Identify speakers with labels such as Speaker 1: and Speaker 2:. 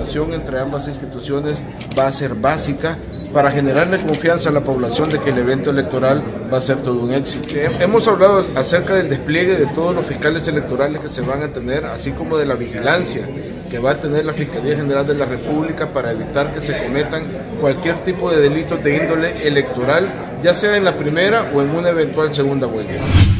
Speaker 1: coordinación entre ambas instituciones va a ser básica para generarle confianza a la población de que el evento electoral va a ser todo un éxito. Hemos hablado acerca del despliegue de todos los fiscales electorales que se van a tener, así como de la vigilancia que va a tener la Fiscalía General de la República para evitar que se cometan cualquier tipo de delitos de índole electoral, ya sea en la primera o en una eventual segunda vuelta.